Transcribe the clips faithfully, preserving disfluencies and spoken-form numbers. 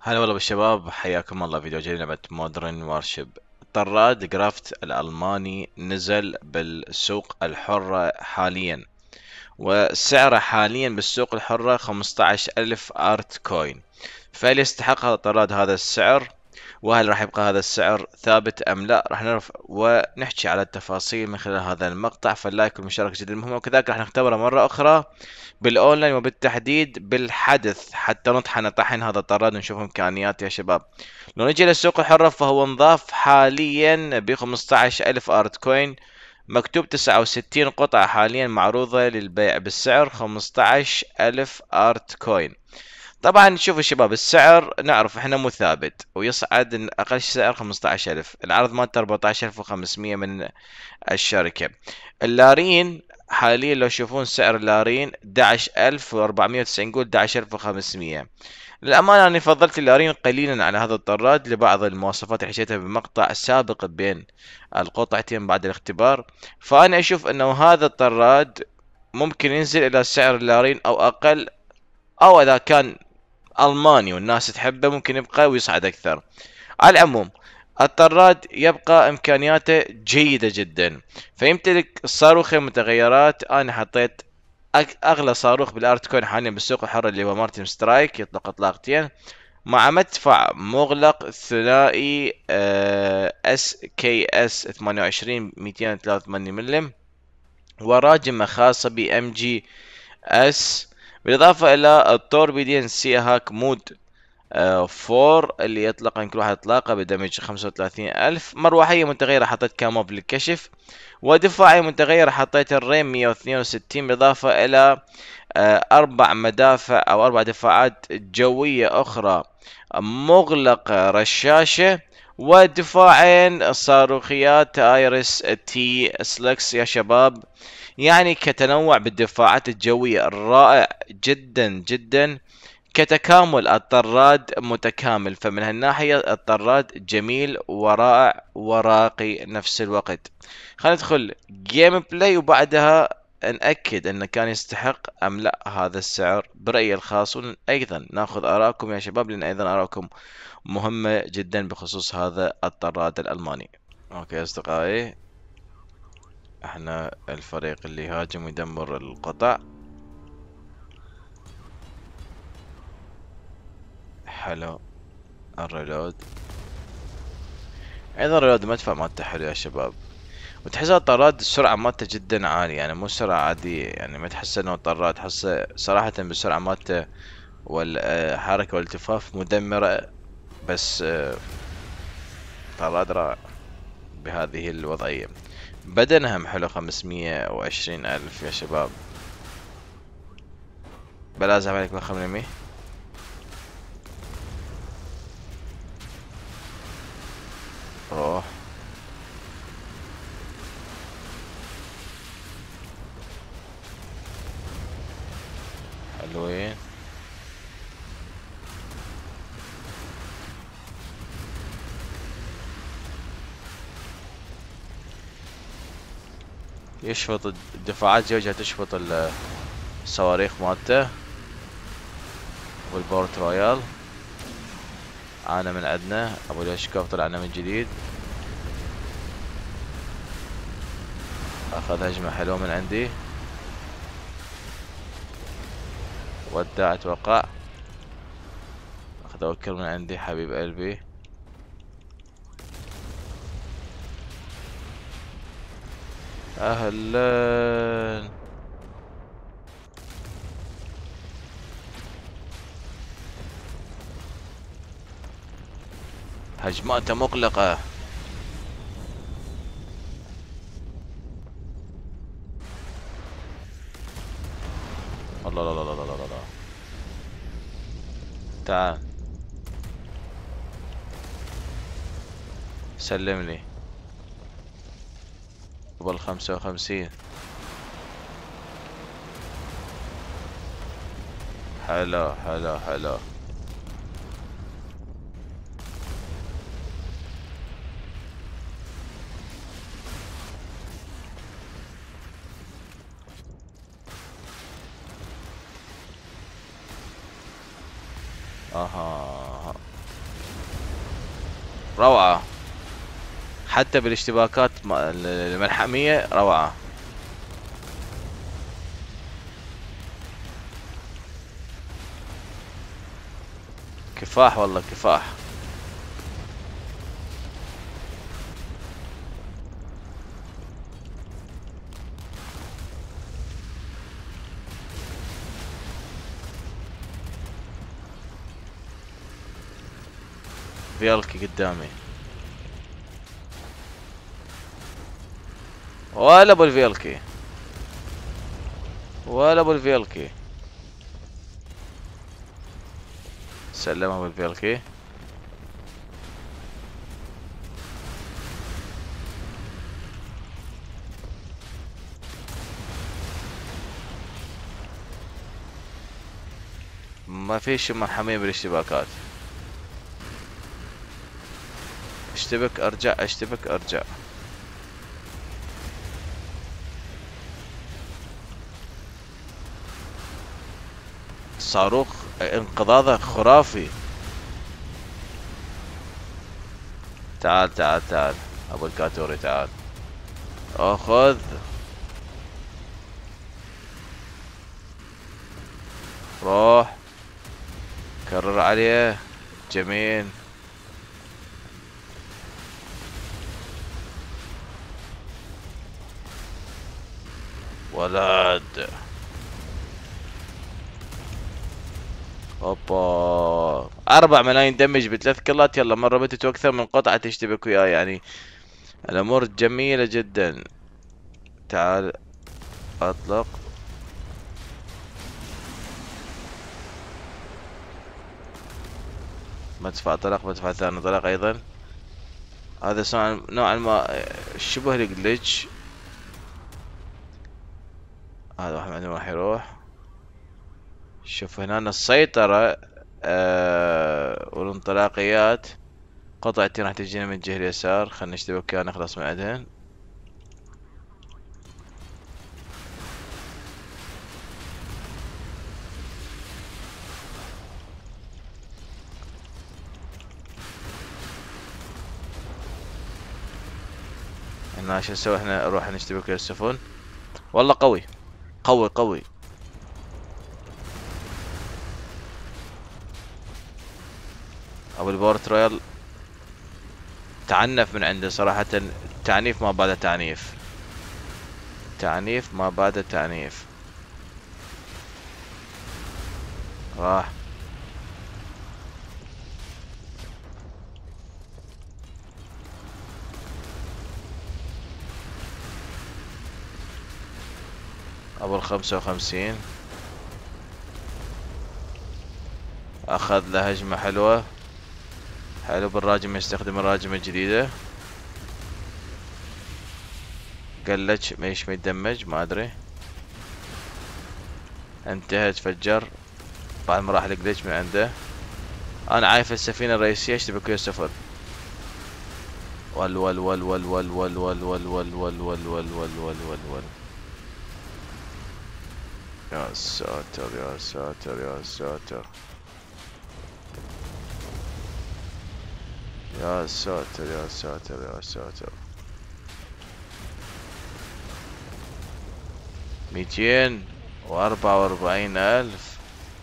هلا والله بالشباب، حياكم الله. فيديو جديد لعبة مودرن وارشيب. طراد جرافت الألماني نزل بالسوق الحرة حاليا، وسعره حاليا بالسوق الحرة خمسة عشر ألف ارت كوين. فهل يستحق هذا الطراد هذا السعر؟ وهل راح يبقى هذا السعر ثابت أم لا؟ راح نعرف ونحكي على التفاصيل من خلال هذا المقطع، فاللايك والمشاركة جدا مهمة، وكذلك راح نختبره مرة أخرى بالاونلاين وبالتحديد بالحدث حتى نطحن طحن هذا الطراد ونشوف امكانياته يا شباب. لو نجي للسوق الحرة فهو انضاف حاليا ب خمسة عشر ألف ارت كوين، مكتوب تسعة وستين قطعة حاليا معروضة للبيع بالسعر خمسة عشر ألف ارت كوين. طبعا شوفوا شباب، السعر نعرف احنا مو ثابت، ويصعد إن اقل سعر خمسة عشر ألف، العرض مالته أربعة عشر ألف وخمسمية من الشركة. اللارين حاليا لو تشوفون سعر اللارين أحد عشر ألف وأربعمية وتسعين، نقول أحد عشر ألف وخمسمية. للأمانة أنا فضلت اللارين قليلا على هذا الطراد لبعض المواصفات اللي حكيتها بمقطع سابق بين القطعتين بعد الاختبار. فأنا أشوف أنه هذا الطراد ممكن ينزل إلى سعر اللارين أو أقل، أو إذا كان ألماني والناس تحبه ممكن يبقى ويصعد أكثر. على العموم الطراد يبقى امكانياته جيدة جدا، فيمتلك صاروخ متغيرات. انا حطيت أك- اغلى صاروخ بالارت كوين حاليا بالسوق الحر اللي هو مارتن سترايك، يطلق اطلاقتين مع مدفع مغلق ثنائي اس كي اس ثمانية وعشرين مئتين وثلاثة وثمانين ملم، وراجمة خاصة ب ام جي اس، بالاضافة الى التوربيدين سي هاك مود آه، فور اللي يطلق عن كل واحد اطلاقه بدمج خمسة وثلاثين ألف. مروحية متغيرة حطيت كاموب للكشف، ودفاعية متغيرة حطيت الريم مئة واثنين وستين، بالإضافة إلى آه، أربع مدافع أو أربع دفاعات جوية أخرى مغلقة رشاشة، ودفاعين صاروخيات ايرس تي سلكس يا شباب. يعني كتنوع بالدفاعات الجوية رائع جدا جدا، كتكامل الطراد متكامل. فمن هالناحية الطراد جميل ورائع وراقي نفس الوقت. خلينا ندخل جيم بلاي وبعدها نأكد انه كان يستحق ام لا هذا السعر برأيي الخاص، وايضا ناخذ ارائكم يا شباب، لان ايضا ارائكم مهمة جدا بخصوص هذا الطراد الالماني. اوكي يا اصدقائي، احنا الفريق اللي يهاجم ويدمر القطع. حلو الريلود، ايضا الريلود المدفع مالته حلو يا شباب، وتحسها طراد السرعة مالته جدا عالية، يعني مو سرعة عادية، يعني ما تحس انه طراد، تحسه صراحة بالسرعة مالته والحركة والالتفاف مدمرة. بس آه، طراد رائع بهذه الوضعية. بدنها هم حلو، خمسمية وعشرين ألف يا شباب. بلازم عليك بخمسمية. روح. حلوين. يشفط الدفاعات زوجها، تشفط الصواريخ مالته والبورت رويال. انا من عندنا ابو الاشكاف طلعنا من جديد، اخذ هجمة حلوة من عندي، ودع اتوقع، اخذ اوكل من عندي حبيب قلبي. اهلا. هجماته مقلقة. الله، لا لا لا لا لا لا. تعال سلم لي قبل خمسة وخمسين. حلو حلو حلو. اها، روعة. حتى بالاشتباكات الملحمية روعة. كفاح والله كفاح. فيلكي قدامي، ولا ابو الفيلكي، ولا ابو الفيلكي. سلمها ابو الفيلكي. ما فيش مرحمية بالاشتباكات. اشتبك ارجع، اشتبك ارجع. صاروخ انقضاضه خرافي. تعال تعال تعال ابو الكاتوري تعال. اخذ. روح كرر عليه. جميل. ولد. اوبا، أربع ملايين دمج بثلاث كلات. يلا مرة متت أكثر من قطعة تشتبك وياه يعني. الأمور جميلة جدا. تعال أطلق. مدفع طلق، مدفع ثاني طلق أيضا. هذا نوعا نوعا ما شبه الجلitch. هذا واحد عندما راح يروح. شوف هنا السيطرة آه والانطلاقيات. قطعتين راح تجينا من الجهة اليسار. خلنا نشتبك وياه نخلص من عندهن. هنا شو نسوي احنا؟ نروح نشتبك ويا السفن. والله قوي قوي قوي. ابو البورت رويال تعنف من عنده صراحة. تعنيف ما بعد تعنيف. تعنيف ما بعد تعنيف. راح. ابو الخمسة وخمسين اخذ له هجمة حلوة. حلو بالراجم، يستخدم الراجمة الجديدة. قلج مايش ما يتدمج ما ادري. انتهى تفجر بعد ما راح الجليتش من عنده. انا عايف السفينة الرئيسية اشتبك ويا السفن. ول ول ول ول ول ول ول ول ول ول ول ول ول ول ول ول. يا ساتر يا ساتر يا ساتر يا ساتر يا ساتر يا ساتر. ميتين واربعة واربعين الف.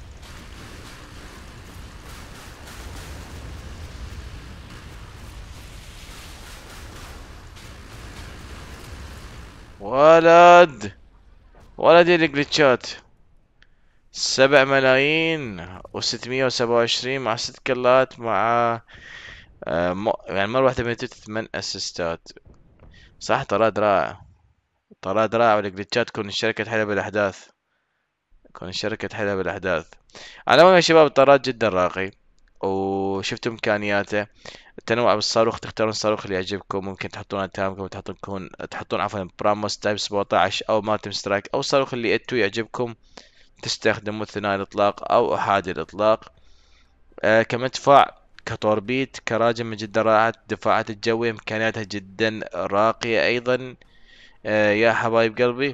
ولد ولد الجلتشات. سبع ملايين وستمية وسبعة وعشرين مع ست كلات مع آه م... يعني مرة واحدة من ثمان اسيستات. صح طراد رائع. طراد رائع. والجلتشات تكون الشركة تحلها بالاحداث. تكون الشركة تحلها بالاحداث. على العموم يا شباب الطراد جدا راقي. وشفت امكانياته. التنوع بالصاروخ، تختارون الصاروخ اللي يعجبكم. ممكن تحطون تامكم وتحطون تحطون عفوا براموس تايب سبعتاشر او مارتن سترايك او الصاروخ اللي انتو يعجبكم. تستخدموا ثنائي الاطلاق او احادي الاطلاق. آه كمدفع، كتوربيت، كراجم جدا رائعة. دفاعات الجوية امكانياتها جدا راقية ايضا. آه يا حبايب قلبي،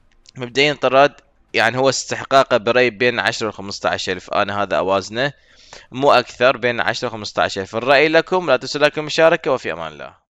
مبدئيا طراد يعني هو استحقاقه بري بين عشرة و خمسة عشر الف. انا هذا اوازنه. مو أكثر، بين عشرة و خمسة عشر ألف. الرأي لكم، لا تنسوا لايك المشاركة، وفي أمان الله.